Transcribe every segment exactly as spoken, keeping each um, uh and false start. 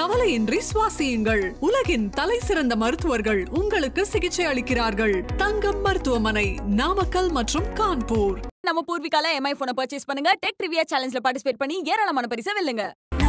கவலையின்றி சுவாசியுங்கள். உலகின் தலை சிறந்த மருத்துவர்கள் உங்களுக்கு சிகிச்சை அளிக்கிறார்கள். தங்கம் மருத்துவமனை, நாமக்கல் மற்றும் கான்பூர். நம்ம பூர்விகால எம்ஐ போனை பர்ச்சேஸ் பண்ணுங்க. டெக் ட்ரிவியா சேலஞ்ச்ல பார்ட்டிசிபேட் பண்ணி ஏராளமான பரிசை வெல்லுங்க.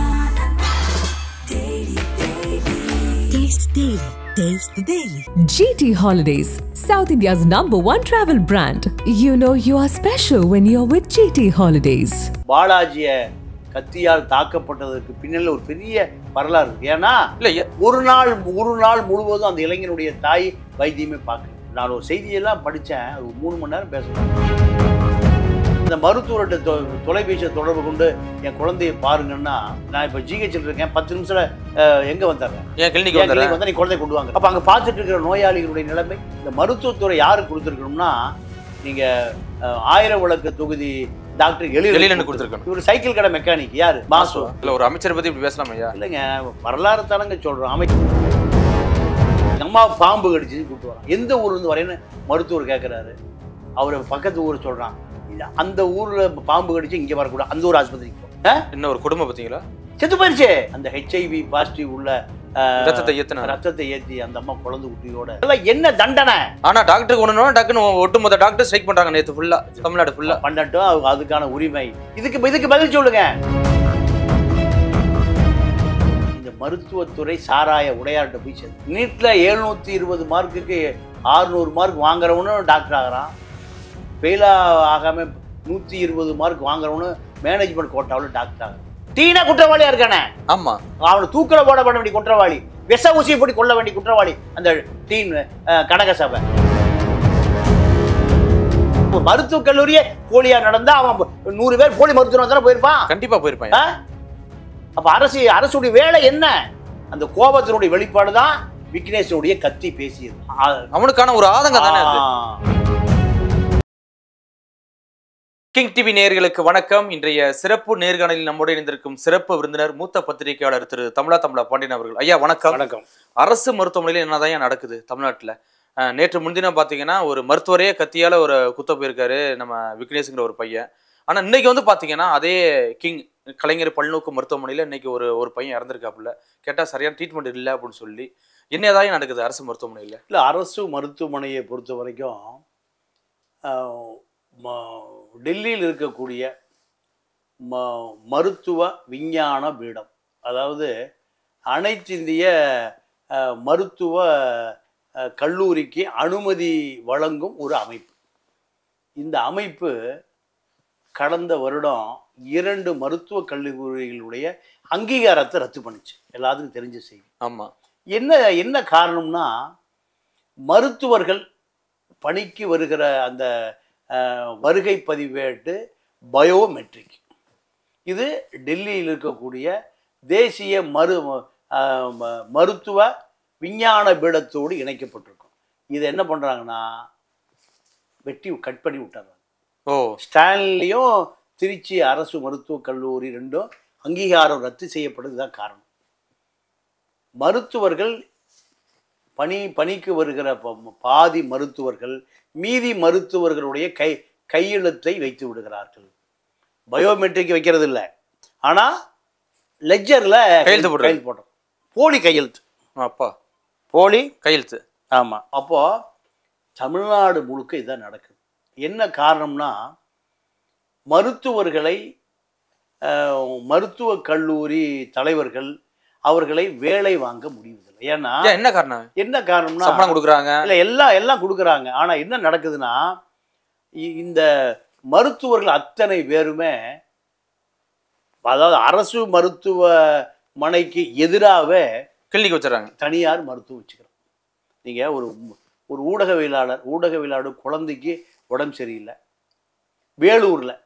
Taste Daily. Taste Daily. G T Holidays, South India's number one travel brand. You know you are special when you're with G T Holidays. பாலாஜிய கத்தியால் தாக்கப்பட்டதற்கு பின்னல ஒரு பெரிய வரலாறு இருக்கு. ஏன்னா ஒரு நாள் ஒரு நாள் முழுவதும் அந்த இளைஞனுடைய தாய் வைத்தியமே பார்க்கல. நான் ஒரு செய்தியெல்லாம் படித்தேன், ஒரு மூணு மணி நேரம் பேசுறேன். இந்த மருத்துவர்கிட்ட தொ தொலைபேசியை தொடர்பு கொண்டு என் குழந்தைய பாருங்கன்னா, நான் இப்போ ஜிஹெச்சில் இருக்கேன், பத்து நிமிஷத்துல எங்க வந்துடுறேன், என் கிளினிக் வந்து நீ குழந்தைய கொண்டு வாங்க. அப்போ அங்கே பார்த்துட்டு இருக்கிற நோயாளிகளுடைய நிலைமை, இந்த மருத்துவத்துறை யாருக்கு கொடுத்துருக்கணும்னா, நீங்க ஆயிரம் விளக்கு தொகுதி டாக்டர் எழிலன் கொடுத்துருக்கணும். இவர் சைக்கிள் கடை மெக்கானிக் யாரு, மாசு. இல்ல ஒரு அமைச்சர் பத்தி இப்படி பேசலாம் ஐயா? இல்லைங்க, வரலாறு தானங்க சொல்றோம். அமைச்சர் அம்மா பாம்பு கடிச்சு கூப்பிட்டு வரான், எந்த ஊர்லேருந்து வரேன்னு மருத்துவர் கேட்குறாரு. அவர் பக்கத்து ஊர் சொல்றான், அந்த ஊர்ல பாம்பு கடிச்சு இங்க வரக்கூடாது, அந்த ஒரு ஆஸ்பத்திரிக்கு போ. என்ன ஒரு குடும்பம் பார்த்தீங்களா, செத்து போயிருச்சு. அந்த ஹெச்ஐவி பாசிட்டிவ் உள்ள ரத்தத்தை ஏத்தினா ரத்தத்தை ஏத்தி அந்த அம்மா குழந்தை குட்டியோட எல்லாம் என்ன தண்டனை. ஆனா டாக்டருக்கு ஒண்ணுனா டக்குன்னு ஒட்டுமொத்த டாக்டர் ஸ்ட்ரைக் பண்றாங்க நேத்து ஃபுல்லா, தமிழ்நாடு ஃபுல்லா பண்ணட்டும், அதுக்கான உரிமை. இதுக்கு இதுக்கு பதில் சொல்லுங்க. இந்த மருத்துவத்துறை சாராய உடையார்கிட்ட போய் சேர்ந்து நீட்ல எழுநூத்தி இருபது மார்க்குக்கு ஆறுநூறு மார்க் வாங்குறவனும் டாக்டர் ஆகிறான். ஃபெயிலா ஆகாம நூத்தி இருபது மார்க் வாங்குறவனு மேனேஜ்மெண்ட் கோட்டாவில் டாக்டர் ஆகும். டீனா குற்றவாளியா இருக்கானே, ஆமா, அவனை தூக்கில போட பண்ண வேண்டிய குற்றவாளி, விஷ ஊசியை போட்டு கொள்ள வேண்டிய குற்றவாளி அந்த டீன் கனக சபை. மருத்துவக் கல்லூரியே போலியா நடந்தா அவன் நூறு பேர் போலி மருத்துவம் தானே போயிருப்பான், கண்டிப்பா போயிருப்பான். அப்ப அரசு அரசுடைய வேலை என்ன? அந்த கோபத்தினுடைய வெளிப்பாடு தான் விக்னேஷனுடைய கத்தி பேசியது. அவனுக்கான ஒரு ஆதங்கம் தானே. கிங் டிவி நேயர்களுக்கு வணக்கம். இன்றைய சிறப்பு நேர்காணலில் நம்மோடு இணைந்திருக்கும் சிறப்பு விருந்தினர் மூத்த பத்திரிகையாளர் திரு தமிழா தமிழா பாண்டியன் அவர்கள். ஐயா வணக்கம். வணக்கம். அரசு மருத்துவமனையில் என்னதான் நடக்குது தமிழ்நாட்டில்? நேற்று முன்தினம் பார்த்தீங்கன்னா ஒரு மருத்துவரையே கத்தியால ஒரு குத்த போயிருக்காரு நம்ம விக்னேஷுங்கிற ஒரு பையன். ஆனால் இன்னைக்கு வந்து பார்த்தீங்கன்னா அதே கிங் கலைஞர் பல்நோக்கு மருத்துவமனையில் இன்னைக்கு ஒரு ஒரு பையன் இறந்துருக்காப்புல. கேட்டால் சரியான ட்ரீட்மெண்ட் இல்லை அப்படின்னு சொல்லி என்னதான் நடக்குது அரசு மருத்துவமனையில்? இல்லை, அரசு மருத்துவமனையை பொறுத்த வரைக்கும் டெல்லியில் இருக்கக்கூடிய ம மருத்துவ விஞ்ஞான பீடம், அதாவது அனைத்து இந்திய மருத்துவ கல்லூரிக்கு அனுமதி வழங்கும் ஒரு அமைப்பு. இந்த அமைப்பு கடந்த வருடம் இரண்டு மருத்துவ கல்லூரிகளுடைய அங்கீகாரத்தை ரத்து பண்ணிச்சு. எல்லாத்துக்கும் தெரிஞ்ச செய்தி. ஆமாம். என்ன என்ன காரணம்னா, மருத்துவர்கள் பணிக்கு வருகிற அந்த வருகை பதிவேட்டு பயோமெட்ரிக், இது டெல்லியில் இருக்கக்கூடிய தேசிய மரு மருத்துவ விஞ்ஞான பீடத்தோடு இணைக்கப்பட்டிருக்கும். இது என்ன பண்ணுறாங்கன்னா வெட்டி கட் பண்ணி விட்டுறாங்க. ஓ, ஸ்டான்லியும் திருச்சி அரசு மருத்துவக் கல்லூரி ரெண்டும் அங்கீகாரம் ரத்து செய்யப்படுறது தான் காரணம். மருத்துவர்கள் பணி பணிக்கு வருகிற பாதி மருத்துவர்கள் மீதி மருத்துவர்களுடைய கை கையெழுத்தை வைத்து விடுகிறார்கள். பயோமெட்ரிக் வைக்கிறது இல்லை, ஆனால் லெட்ஜரில் கையெழுத்து கையெழுத்து போடுறோம். போலி கையெழுத்து. அப்பா, போலி கையெழுத்து. ஆமாம். அப்போது தமிழ்நாடு முழுக்க இதுதான் நடக்குது. என்ன காரணம்னா, மருத்துவர்களை மருத்துவக் கல்லூரி தலைவர்கள் அவர்களை வேலை வாங்க முடியுது. ஏன்னா என்ன காரணம்? என்ன காரணம்னா சம்பளம் கொடுக்குறாங்க, இல்லை எல்லாம் எல்லாம் கொடுக்குறாங்க. ஆனால் என்ன நடக்குதுன்னா, இந்த மருத்துவர்கள் அத்தனை பேருமே, அதாவது அரசு மருத்துவமனைக்கு எதிராக கிளினிக் வச்சுறாங்க, தனியார் மருத்துவம் வச்சுக்கிறோம். நீங்கள் ஒரு ஒரு ஊடகவியலாளர் ஊடகவியலாளர் குழந்தைக்கு உடம்பு சரியில்லை வேலூரில்,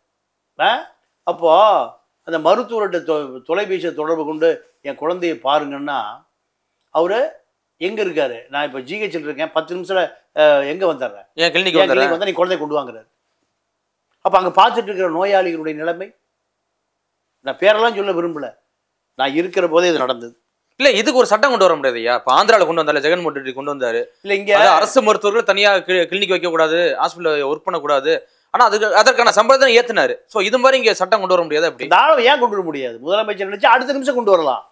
அப்போது அந்த மருத்துவர்கிட்ட தொ தொலைபேசியை தொடர்பு கொண்டு என் குழந்தைய பாருங்கன்னா, அவர் எங்கே இருக்காரு, நான் இப்போ ஜிஹெச்சில் இருக்கேன், பத்து நிமிஷத்தில் எங்கே வந்துடுறேன், என் கிளினிக் வந்து நீ குழந்தைய கொண்டு வாங்குறாரு. அப்போ அங்கே பார்த்துட்டு இருக்கிற நோயாளிகளுடைய நிலைமை, நான் பேரெல்லாம் சொல்ல விரும்பலை, நான் இருக்கிற போதே இது நடந்தது. இல்லை, இதுக்கு ஒரு சட்டம் கொண்டு வர முடியாதுயா? இப்போ ஆந்திராவில் கொண்டு வந்தால ஜெகன்மோகன் ரெட்டி கொண்டு வந்தார். இல்லை, இங்கே அரசு மருத்துவர்கள் தனியாக கிளினிக் வைக்கக்கூடாது, ஹாஸ்பிட்டல் ஒர்க் பண்ணக்கூடாது, ஆனால் அதுக்கு அதற்கான சம்பளத்தை ஏற்றினாரு. ஸோ இது மாதிரி இங்கே சட்டம் கொண்டு வர முடியாது. அப்படி தாராளம் ஏன் கொண்டு வர முடியாது? முதலமைச்சர் நினைச்சா அடுத்த நிமிஷம் கொண்டு வரலாம்.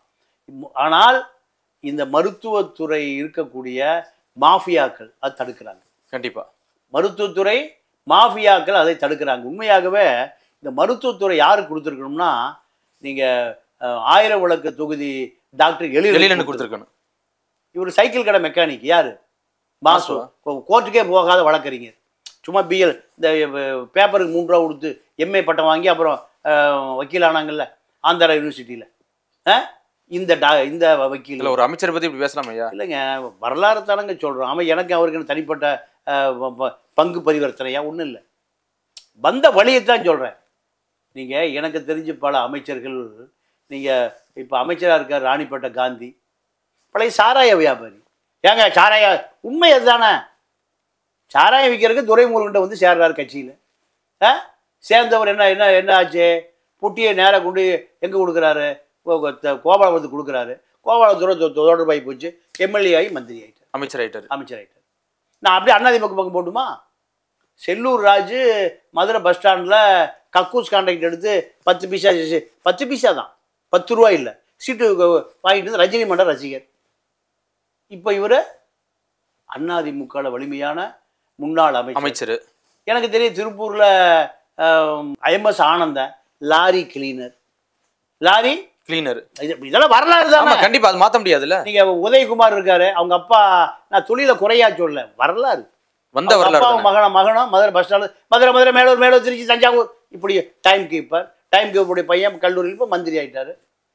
ஆனால் இந்த மருத்துவத்துறை இருக்கக்கூடிய மாஃபியாக்கள் அதை தடுக்கிறாங்க. கண்டிப்பா மருத்துவத்துறை மாஃபியாக்கள் அதை தடுக்கிறாங்க. உண்மையாகவே இந்த மருத்துவத்துறை யாருக்கு கொடுத்துருக்கணும்னா, நீங்கள் ஆயிரம் விளக்கு தொகுதி டாக்டர் எழிலன் கொடுத்துருக்கணும். இவர் சைக்கிள் கடை மெக்கானிக் யார்? மாசு. கோர்ட்டுக்கே போகாத வழக்கறிஞர். சும்மா பிஎல் இந்த பேப்பருக்கு மூன்று ரூபா கொடுத்து எம்ஏ பட்டம் வாங்கி அப்புறம் வக்கீல் ஆனாங்கல்ல ஆந்திரா யூனிவர்சிட்டியில். இந்த டா இந்த வக்கீல் ஒரு அமைச்சரை பற்றி இப்படி பேசலாம் ஐயா? இல்லைங்க, வரலாறு தானங்க சொல்கிறோம். அவன் எனக்கு அவருக்கு தனிப்பட்ட பங்கு பரிவர்த்தனையா ஒன்றும் இல்லை, வந்த வழியைத்தான் சொல்கிறேன். நீங்கள் எனக்கு தெரிஞ்ச பல அமைச்சர்கள், நீங்கள் இப்போ அமைச்சராக இருக்கார் ராணிப்பேட்டை காந்தி, பழைய சாராய வியாபாரி. ஏங்க சாராய உண்மை அதுதானே? சாராயம் விற்கிறதுக்கு துரைமுருகன்ட்ட வந்து சேர்றாரு கட்சியில். ஆ சேர்ந்தவர் என்ன என்ன என்ன ஆச்சு? புட்டியை நேராக கொண்டு எங்கே கொடுக்குறாரு? கோபாலபுரத்துக்கு கொடுக்குறாரு. கோபாலபுரத்தோட தொடர்பாகி போச்சு, எம்எல்ஏ ஆகி மந்திரி ஆகிட்டார், அமைச்சர் ஆகிட்டார் அமைச்சர் ஆகிட்டார். நான் அப்படியே அண்ணாதிமுக பக்கம் போட்டுமா? செல்லூர் ராஜு மதுரை பஸ் ஸ்டாண்டில் கக்கூஸ் கான்ட்ராக்ட் எடுத்து பத்து பைசா பத்து பைசா தான், பத்து ரூபா இல்லை, சீட்டு வாங்கிட்டு வந்து ரஜினி மன்ற ரசிகர். இப்போ இவர் அண்ணாதிமுகவில் வலிமையான முன்னாள் அமைச்சர் அமைச்சர் எனக்கு தெரியும். திருப்பூரில் IMS Anandan lorry cleaner, lorry cleaner, இதெல்லாம் வரலாறு தான். கண்டிப்பா அது மாற்ற முடியாதுல்ல. நீங்க உதயகுமார் இருக்காரு, அவங்க அப்பா, நான் தொழில குறையா சொல்ல, வரலாறு வந்த வரலாறு. மகன மகனும் மதுரை பஸ் ஸ்டாண்டு, மதுரை மதுரை மேலூர் மேலூர் திருச்சி தஞ்சாவூர், இப்படி டைம் கீப்பர். டைம் கீப்பருடைய பையன் கல்லூரியில் இப்போ மந்திரி ஆகிட்டாரு.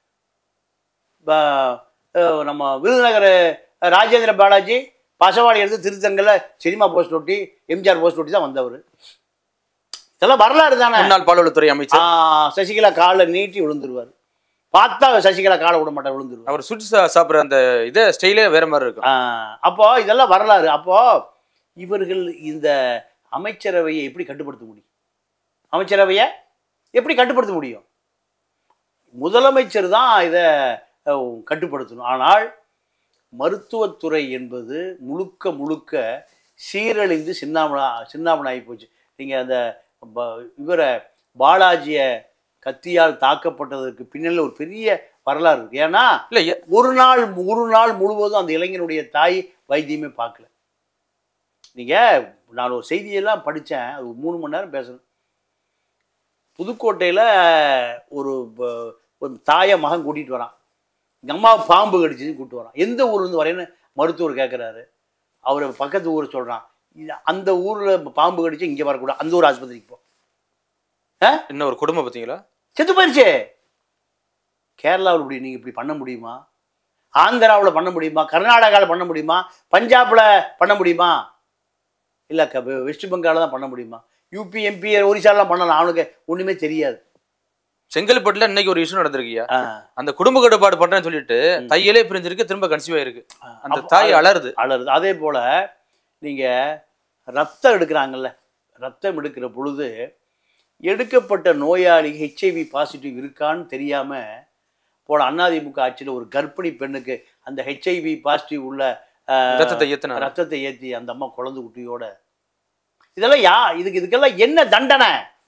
நம்ம விருதுநகர் ராஜேந்திர பாலாஜி பசவாடி எடுத்து திருத்தங்கல்ல சினிமா போஸ்ட் ஒட்டி எம்ஜிஆர் போஸ்ட் ஒட்டி தான் வந்தவர். இதெல்லாம் வரலாறு தானே. முன்னாள் பால்வளத்துறை அமைச்சர் சசிகலா காலை நீட்டி விழுந்துருவார். பார்த்தா சசிகலா காலை விட மாட்டார், விழுந்துருவார். அவர் சுட்டு சாப்பிட்ற அந்த இதே ஸ்டைலே வேற மாதிரி இருக்கும். அப்போ இதெல்லாம் வரலாறு. அப்போ இவர்கள் இந்த அமைச்சரவையை எப்படி கட்டுப்படுத்த முடியும்? அமைச்சரவையை எப்படி கட்டுப்படுத்த முடியும்? முதலமைச்சர் தான் இதை கட்டுப்படுத்தணும். ஆனால் மருத்துவத்துறை என்பது முழுக்க முழுக்க சீரழிந்து சின்னாமணா சின்னாமணாகி போச்சு. நீங்கள் அந்த இவரை பாலாஜியை கத்தியால் தாக்கப்பட்டதற்கு பின்னில் ஒரு பெரிய வரலாறு இருக்கு. ஏன்னா இல்லை, ஒரு நாள் ஒரு நாள் முழுவதும் அந்த இளைஞனுடைய தாய் வைத்தியமே பார்க்கல. நீங்கள் நான் ஒரு செய்தியெல்லாம் படித்தேன், அது மூணு மணி நேரம் பேசணும். புதுக்கோட்டையில் ஒரு ஒரு தாயை மகன் கூட்டிகிட்டு வரான், எங்கள் அம்மா பாம்பு கடிச்சுன்னு கூப்பிட்டு வரான். எந்த ஊர்லேருந்து வரேன்னு மருத்துவர் கேட்குறாரு. அவர் பக்கத்து ஊரை சொல்கிறான், அந்த ஊரில் பாம்பு கடிச்சு இங்கே வரக்கூடாது, அந்த ஊர் ஆஸ்பத்திரிக்கு போ. இன்னும் ஒரு குடும்பம் பார்த்தீங்களா செத்து போயிடுச்சு. கேரளாவில் இப்படி நீங்கள் இப்படி பண்ண முடியுமா? ஆந்திராவில் பண்ண முடியுமா? கர்நாடகாவில் பண்ண முடியுமா? பஞ்சாபில் பண்ண முடியுமா? இல்லை க வெஸ்ட் பெங்காலில் தான் பண்ண முடியுமா? யூபி எம்பி ஒரிசாலாம் பண்ணலாம், அவனுக்கு ஒன்றுமே தெரியாது. செங்கல்பட்டுல இன்னைக்கு ஒரு இஷ்யூ நடந்திருக்கியா, அந்த குடும்ப கட்டுப்பாடு பண்றேன்னு சொல்லிட்டு தையலே பிரிஞ்சிருக்கு, திரும்ப கன்சீவ் ஆயிருக்கு, அந்த தாய் அலறுது அலறுது அதே போல நீங்க ரத்தம் எடுக்கிறாங்கல்ல, ரத்தம் எடுக்கிற பொழுது எடுக்கப்பட்ட நோயாளி ஹெச்ஐவி பாசிட்டிவ் இருக்கான்னு தெரியாம போன அதிமுக ஆட்சியில் ஒரு கர்ப்பிணி பெண்ணுக்கு அந்த ஹெச்ஐவி பாசிட்டிவ் உள்ள ரத்தத்தை ஏத்தின ரத்தத்தை ஏற்றி அந்த அம்மா குழந்தை குட்டியோட. இதெல்லாம் யா இதுக்கு இதுக்கெல்லாம் என்ன தண்டனை?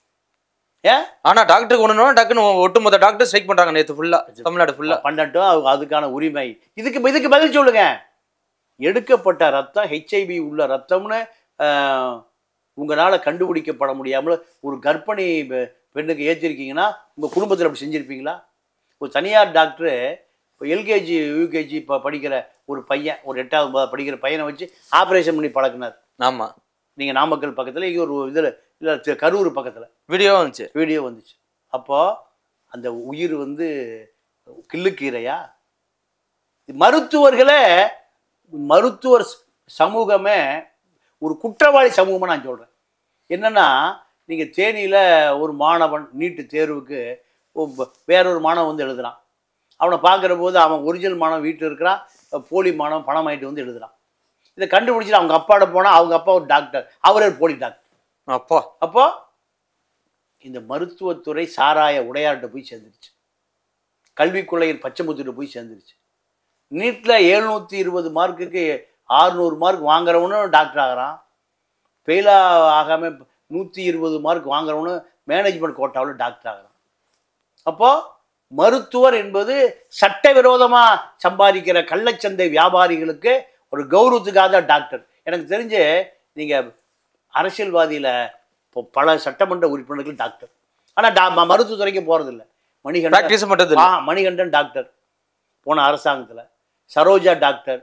ஆனா டாக்டருக்கு ஒண்ணுனா டக்குன்னு ஒட்டுமொத்த டாக்டர் ஸ்ட்ரைக் பண்றாங்க நேத்து ஃபுல்லா, தமிழ்நாடு ஃபுல்லா பண்ணட்டும், அதுக்கான உரிமை. இதுக்கு இதுக்கு பதில் சொல்லுங்க. எடுக்கப்பட்ட ரத்தம் ஹெச்ஐவி உள்ள ரத்தம்னு உங்களால் கண்டுபிடிக்கப்பட முடியாமல் ஒரு கர்ப்பிணி பெண்ணுக்கு ஏற்றிருக்கீங்கன்னா உங்கள் குடும்பத்தில் அப்படி செஞ்சுருப்பீங்களா? ஒரு தனியார் டாக்டரு இப்போ எல்கேஜி யூகேஜி இப்போ படிக்கிற ஒரு பையன், ஒரு எட்டாவது ஒன்பதாவது படிக்கிற பையனை வச்சு ஆப்ரேஷன் பண்ணி பழக்கினார். ஆமாம், நீங்கள் நாமக்கல் பக்கத்தில் இங்கே ஒரு இதில் இல்லை கரூர் பக்கத்தில் வீடியோ வந்துச்சு வீடியோ வந்துச்சு அப்போது அந்த உயிர் வந்து கிள்ளுக்கீரையா? மருத்துவர்களே, மருத்துவர் சமூகமே ஒரு குற்றவாளி சமூகமாக நான் சொல்கிறேன். என்னென்னா, நீங்கள் தேனியில் ஒரு மாணவன் நீட்டு தேர்வுக்கு வேறொரு மாணவன் வந்து எழுதுகிறான். அவனை பார்க்குற போது அவன் ஒரிஜினல் மாணவன் வீட்டில் இருக்கிறான், போலி மாணவன் பணம் வாங்கிட்டு வந்து எழுதுகிறான். இதை கண்டுபிடிச்சிட்டு அவங்க அப்பாட போனால் அவங்க அப்பா ஒரு டாக்டர், அவரே ஒரு போலி டாக்டர். அப்போ அப்போ இந்த மருத்துவத்துறை சாராய உடையார்கிட்ட போய் சேர்ந்துருச்சு, கல்விக்கொள்ளையின் பச்சைமுத்திட்ட போய் சேர்ந்துருச்சு. நீட்டில் எழுநூற்றி இருபது மார்க்குக்கு ஆறுநூறு மார்க் வாங்குறவனும் டாக்டர் ஆகிறான், ஃபெயிலா ஆகாமல் நூற்றி இருபது மார்க் வாங்குறவனு மேனேஜ்மெண்ட் கோட்டாவில் டாக்டர் ஆகிறான். அப்போது மருத்துவர் என்பது சட்டவிரோதமா சம்பாதிக்கிற கள்ளச்சந்தை வியாபாரிகளுக்கு ஒரு கௌரவத்துக்காக டாக்டர். எனக்கு தெரிஞ்சு நீங்க அரசியல்வாதியில பல சட்டமன்ற உறுப்பினர்கள் டாக்டர், ஆனா மருத்துவத்துறைக்கு போறதில்ல. மணிகண்டன் ஆ மணிகண்டன் டாக்டர் போன அரசாங்கத்துல, சரோஜா டாக்டர்,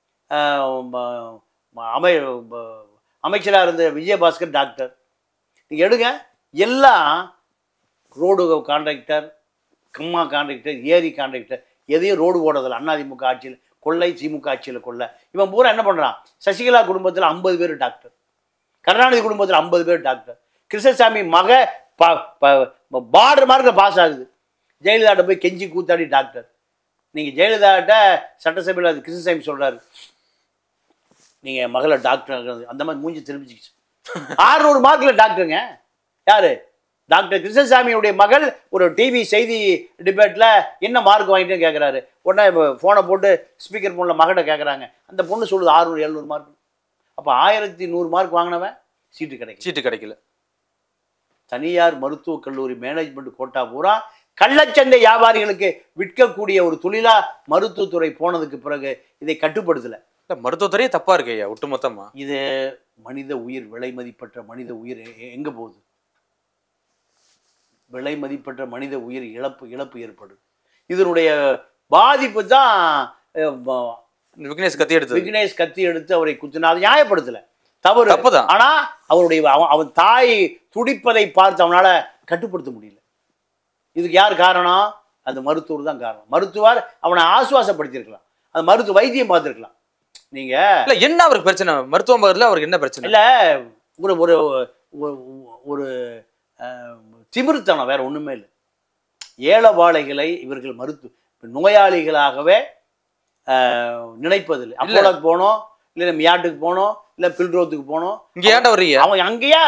அமை அமைச்சராக இருந்த விஜயபாஸ்கர் டாக்டர். நீங்கள் எடுங்க, எல்லாம் ரோடு கான்ட்ராக்டர், கம்மா கான்ட்ராக்டர், ஏரி கான்ட்ராக்டர், எதையும் ரோடு போடுறதில்ல. அண்ணாதிமுக ஆட்சியில் கொள்ளை, திமுக ஆட்சியில் கொள்ளை. இவன் பூரா என்ன பண்ணுறான்? சசிகலா குடும்பத்தில் ஐம்பது பேர் டாக்டர், கருணாநிதி குடும்பத்தில் ஐம்பது பேர் டாக்டர், கிருஷ்ணசாமி மக பார்டர் மார்க்கில் பாஸ் ஆகுது, ஜெயலலிதாட்ட போய் கெஞ்சி கூத்தாடி டாக்டர். நீங்கள் ஜெயலலிதாட்ட சட்டசபையில் அது கிருஷ்ணசாமி சொல்கிறாரு, நீங்கள் மகளை டாக்டர், அந்த மாதிரி மூஞ்சி திரும்பிச்சிச்சு. ஆறுநூறு மார்க்கில் டாக்டருங்க. யார்? டாக்டர் கிருஷ்ணசாமியுடைய மகள் ஒரு டிவி செய்தி டிபேட்டில் என்ன மார்க் வாங்கிட்டேன்னு கேட்குறாரு. உடனே ஃபோனை போட்டு ஸ்பீக்கர் ஃபோனில் மகட்ட கேட்குறாங்க. அந்த பொண்ணு சொல்லுது ஆறுநூறு எழுநூறு மார்க். அப்போ ஆயிரத்தி நூறு மார்க் வாங்கினவன் சீட்டு கிடைக்கும், சீட்டு கிடைக்கல. தனியார் மருத்துவக் கல்லூரி மேனேஜ்மெண்ட் கோட்டா பூரா கள்ளச்சந்தை வியாபாரிகளுக்கு விற்கக்கூடிய ஒரு தொழிலா மருத்துவத்துறை போனதுக்கு பிறகு இதை கட்டுப்படுத்தலை. மருத்துவத்துறையே தப்பா இருக்கு ஐயா ஒட்டுமொத்தமா. இது மனித உயிர், விலை மதிப்பற்ற மனித உயிர் எங்க போகுது? விலை மதிப்பற்ற மனித உயிர் இழப்பு இழப்பு ஏற்படுது. இதனுடைய பாதிப்பு தான் விக்னேஷ் கத்தி எடுத்து விக்னேஷ் கத்தி எடுத்து அவரை குத்தினா. அதை நியாயப்படுத்தல, தவறு. ஆனா அவருடைய அவன் தாய் துடிப்பதை பார்த்து அவனால கட்டுப்படுத்த முடியல. இதுக்கு யார் காரணம்? அந்த மருத்துவர் தான் காரணம். மருத்துவர் அவனை ஆசுவாசப்படுத்திருக்கலாம், அந்த மருத்துவ வைத்தியம் பார்த்துருக்கலாம். நீங்க இல்ல என்ன அவருக்கு பிரச்சனை? மருத்துவம் பார்க்கல அவருக்கு என்ன பிரச்சனை? இல்ல ஒரு ஒரு ஒரு திமிர்த்தனம், வேற ஒண்ணுமே இல்லை. ஏழவாளைகளை இவர்கள் மருத்துவ நோயாளிகளாகவே நினைப்பதில்லை. அப்போலாக்கு போனோம், இல்லை மியாட்டுக்கு போனோம், இல்லை பில்ரோத்துக்கு போனோம். இங்க ஏன்டா வர்றீங்க? அவன் அங்கேயா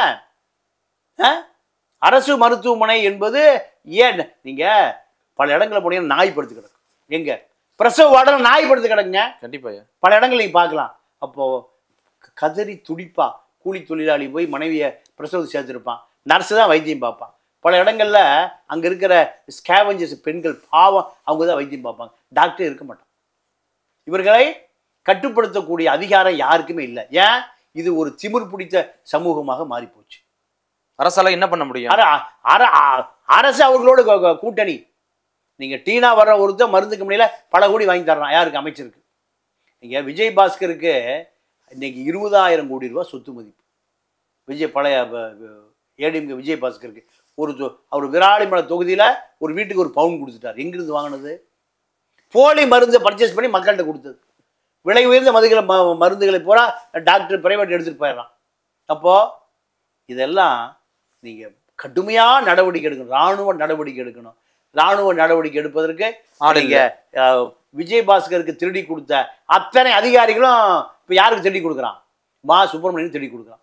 அரசு மருத்துவமனை என்பது ஏன்? நீங்க பல இடங்களை போனீங்கன்னா நாய் படுத்து கிடக்கு. எங்க பிரசவ வார்டில் நாய் படுத்து கிடக்குங்க. கண்டிப்பா பல இடங்கள் நீங்க பார்க்கலாம். அப்போ கதறி துடிப்பா கூலி தொழிலாளி போய் மனைவியை பிரசவத்தை சேர்த்துருப்பான், நர்ஸு தான் வைத்தியம் பார்ப்பான். பல இடங்கள்ல அங்க இருக்கிற ஸ்கேவஞ்சர்ஸ் பெண்கள் பாவம், அவங்க தான் வைத்தியம் பார்ப்பாங்க, டாக்டர் இருக்க மாட்டான். இவர்களை கட்டுப்படுத்தக்கூடிய அதிகாரம் யாருக்குமே இல்லை. ஏன்? இது ஒரு திமிர் பிடித்த சமூகமாக மாறி போச்சு. அரசால என்ன பண்ண முடியும்? அரசு அவர்களோட கூட்டணி. நீங்க டீனா வர்ற ஒருத்தர் மருந்துக்கு முடியல பல கோடி வாங்கி தர்றான். யாருக்கு? அமைச்சருக்கு. நீங்க விஜய் பாஸ்கருக்கு இன்னைக்கு இருபதாயிரம் கோடி ரூபாய் சொத்து மதிப்பு. விஜய் பழைய ஏடிஎம்கே விஜய் பாஸ்கருக்கு ஒரு அவர் விராலிமலை தொகுதியில ஒரு வீட்டுக்கு ஒரு பவுன் கொடுத்துட்டார். எங்கிருந்து வாங்கினது? போலி மருந்து பர்ச்சேஸ் பண்ணி மக்கள்கிட்ட கொடுத்தது. விலை உயர்ந்த மதுகளை மருந்துகளை பூரா டாக்டர் பிரைவேட் எடுத்துட்டு போயிடலாம். அப்போ இதெல்லாம் நீங்க கடுமையா நடவடிக்கை எடுக்கணும், இராணுவ நடவடிக்கை எடுக்கணும். இராணுவ நடவடிக்கை எடுப்பதற்கு நீங்க விஜய் பாஸ்கருக்கு திருடி கொடுத்த அத்தனை அதிகாரிகளும் இப்ப யாருக்கு திருடி கொடுக்குறான்? மா சுப்பிரமணியன் திருடி கொடுக்குறான்.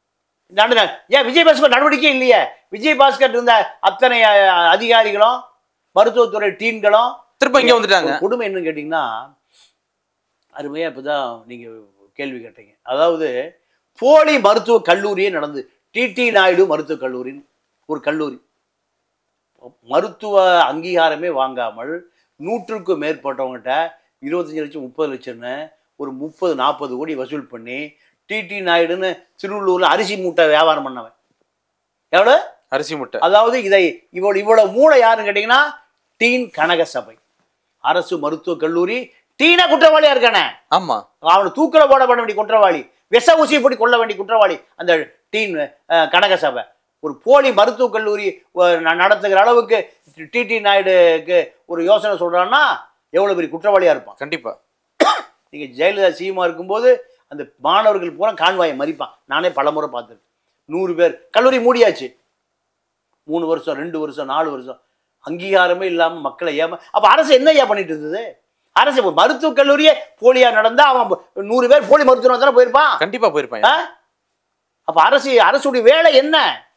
ஏன் விஜய் பாஸ்கர் நடவடிக்கை இல்லையே? விஜய் பாஸ்கர் இருந்த அத்தனை அதிகாரிகளும் மருத்துவத்துறை டீம்களும் திரும்ப இங்க வந்துட்டாங்க. கொடுமை என்னன்னு கேட்டீங்கன்னா, அருமையா இப்பதான் நீங்க கேள்வி கேட்டீங்க. அதாவது போலி மருத்துவ கல்லூரியே நடந்து, டிடி நாயுடு மருத்துவக் கல்லூரின்னு ஒரு கல்லூரி மருத்துவ அங்கீகாரமே வாங்காமல் நூற்றுக்கும் மேற்பட்டவங்ககிட்ட இருபத்தஞ்சு லட்சம் முப்பது லட்சம்னு ஒரு முப்பது நாற்பது கோடி வசூல் பண்ணி டிடி நாயுடுன்னு திருவள்ளூர்ல அரிசி மூட்டை வியாபாரம் பண்ணவன். எவ்வளவு? அரிசி மூட்டை. அதாவது இதை இவ்வளவு இவ்வளவு மூளை யாருன்னு கேட்டீங்கன்னா டீன் கனக சபை அரசு மருத்துவக் கல்லூரி. டீனா குற்றவாளியா இருக்கானே, ஆமா, அவனை தூக்கில போட பண்ண வேண்டிய குற்றவாளி, விஷ ஊசியை போட்டு கொள்ள வேண்டிய குற்றவாளி அந்த டீன் கனக சபை. ஒரு போலி மருத்துவக் கல்லூரி நடத்துகிற அளவுக்கு டிடி நாயுடுக்கு ஒரு யோசனை சொல்றான்னா எவ்வளவு பெரிய குற்றவாளியா இருப்பான். கண்டிப்பா. நீங்க ஜெயலலிதா சீமா இருக்கும்போது அந்த மாணவர்கள் பூரா கான்வாயை மறிப்பான். நானே பல முறை பார்த்துருக்கேன். நூறு பேர் கல்லூரி மூடியாச்சு. மூணு வருஷம் ரெண்டு வருஷம் நாலு வருஷம் அங்கீகாரமே இல்லாம மக்களை ஏமா. அப்ப அரசு என்ன ஐயா பண்ணிட்டு இருந்தது? அரசு மருத்துவக் கல்லூரியே போலியா நடந்தா அவன் நூறு பேர் போலி மருத்துவம் தானே போயிருப்பான். கண்டிப்பா போயிருப்பான். அப்ப அரசு அரசுடைய வேலை என்ன?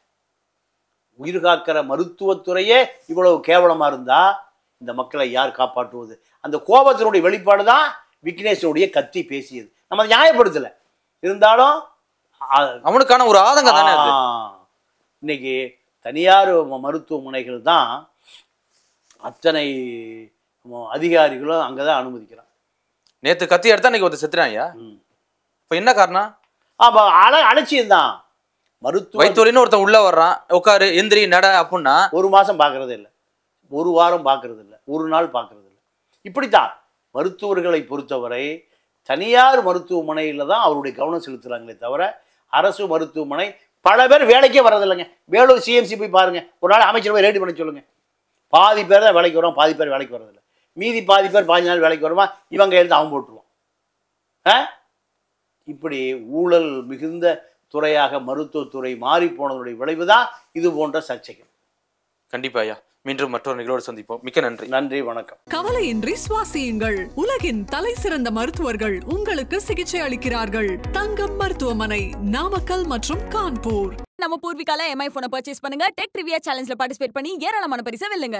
உயிர் காக்கிற மருத்துவத்துறையே இவ்வளவு கேவலமா இருந்தா இந்த மக்களை யார் காப்பாற்றுவது? அந்த கோபத்தினுடைய வெளிப்பாடு தான் விக்னேஷனுடைய கத்தி பேசியது. நம்ம நியாயப்படுத்தல, இருந்தாலும் அவனுக்கான ஒரு ஆதங்கம் தானே. இன்னைக்கு தனியார் மருத்துவமனைகள் தான் அத்தனை அதிகாரிகளும் அங்கே தான் அனுமதிக்கிறான். நேற்று கத்தி எடுத்தா இன்னைக்கு ஒருத்தர் செத்துறாங்க. இப்போ என்ன காரணம்? ஆமாம், அல அலட்சியம்தான். மருத்துவ வைத்தோலின்னு ஒருத்தன் உள்ள வர்றான், உட்காரு எந்திரி நட அப்படின்னா ஒரு மாதம் பார்க்கறதே இல்லை, ஒரு வாரம் பார்க்கறது இல்லை, ஒரு நாள் பார்க்கறது இல்லை. இப்படித்தான் மருத்துவர்களை பொறுத்தவரை தனியார் மருத்துவமனையில் தான் அவருடைய கவனம் செலுத்துகிறாங்களே தவிர அரசு மருத்துவமனை பல பேர் வேலைக்கே வர்றதில்லைங்க. வேலூர் சிஎம்சி போய் பாருங்க, ஒரு நாள் அமைச்சர் போய் ரெடி பண்ண சொல்லுங்க. பாதி பேர் தான் வேலைக்கு வருவான், பாதி பேர் வேலைக்கு வர்றதில்லை. மீதி பாதி பேர் பாஞ்சு நாள் வேலைக்கு வருவான், இவங்க எடுத்து அவன் போட்டுருவான். ஆ இப்படி ஊழல் மிகுந்த துறையாக மருத்துவத்துறை மாறி போனதுடைய விளைவு தான் இது போன்ற சர்ச்சைகள். கண்டிப்பா ஐயா, மீண்டும் மற்றொரு நிகழ்வோடு சந்திப்போம். மிக்க நன்றி. நன்றி, வணக்கம். கவலையின்றி சுவாசியுங்கள். உலகின் தலை சிறந்த மருத்துவர்கள் உங்களுக்கு சிகிச்சை அளிக்கிறார்கள். தங்கம் மருத்துவமனை, நாமக்கல் மற்றும் கான்பூர். நம்ம பூர்விகால எம்ஐ போனை பர்ச்சேஸ் பண்ணுங்க. டெக் ட்ரிவியா சேலஞ்சில் பார்ட்டிசிபேட் பண்ணி ஏராளமான பரிசை வெல்லுங்க.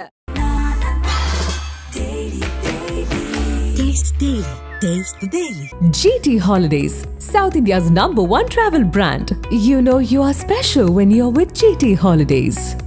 Taste Daily. Taste the Daily. G T Holidays, South India's number one travel brand. You know you are special when you're with G T Holidays.